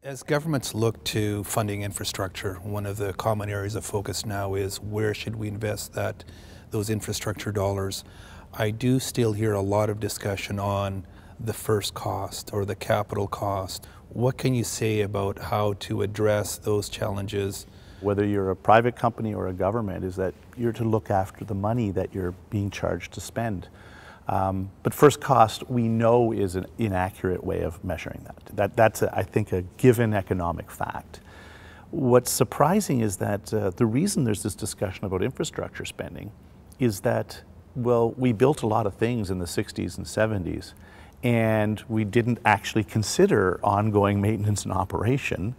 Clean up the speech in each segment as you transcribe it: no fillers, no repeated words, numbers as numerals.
As governments look to funding infrastructure, one of the common areas of focus now is where should we invest those infrastructure dollars. I do still hear a lot of discussion on the first cost or the capital cost. What can you say about how to address those challenges? Whether you're a private company or a government, is that you're to look after the money that you're being charged to spend. But first cost, we know, is an inaccurate way of measuring that. That's, I think, a given economic fact. What's surprising is that the reason there's this discussion about infrastructure spending is that, well, we built a lot of things in the 60s and 70s, and we didn't actually consider ongoing maintenance and operation.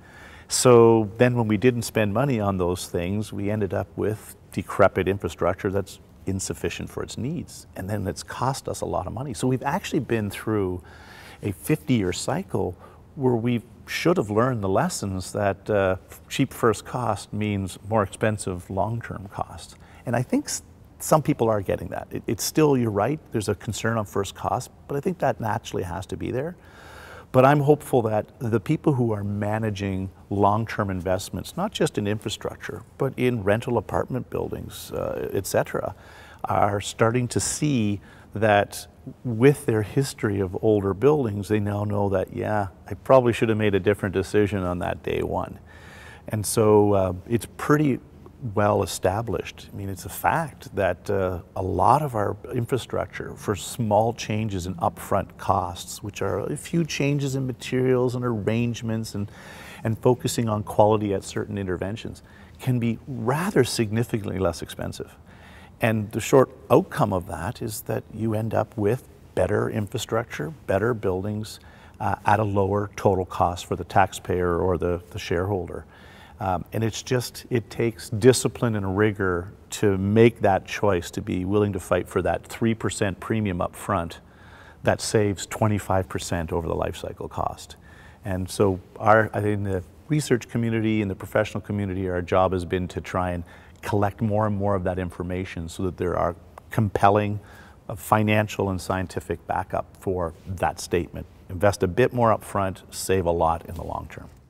So then when we didn't spend money on those things, we ended up with decrepit infrastructure that's insufficient for its needs, and then it's cost us a lot of money. So we've actually been through a 50-year cycle where we should have learned the lessons that cheap first cost means more expensive long-term cost. And I think some people are getting that. It's still, you're right, there's a concern on first cost, but I think that naturally has to be there. But I'm hopeful that the people who are managing long-term investments, not just in infrastructure, but in rental apartment buildings, et cetera, are starting to see that with their history of older buildings, they now know that, yeah, I probably should have made a different decision on that day one. And so it's pretty well established. I mean, it's a fact that a lot of our infrastructure, for small changes in upfront costs, which are a few changes in materials and arrangements and focusing on quality at certain interventions, can be rather significantly less expensive. And the short outcome of that is that you end up with better infrastructure, better buildings at a lower total cost for the taxpayer or the shareholder. And it's just, it takes discipline and rigor to make that choice, to be willing to fight for that 3% premium up front that saves 25% over the life cycle cost. And so I think in the research community and the professional community, our job has been to try and collect more and more of that information so that there are compelling financial and scientific backup for that statement. Invest a bit more up front, save a lot in the long term.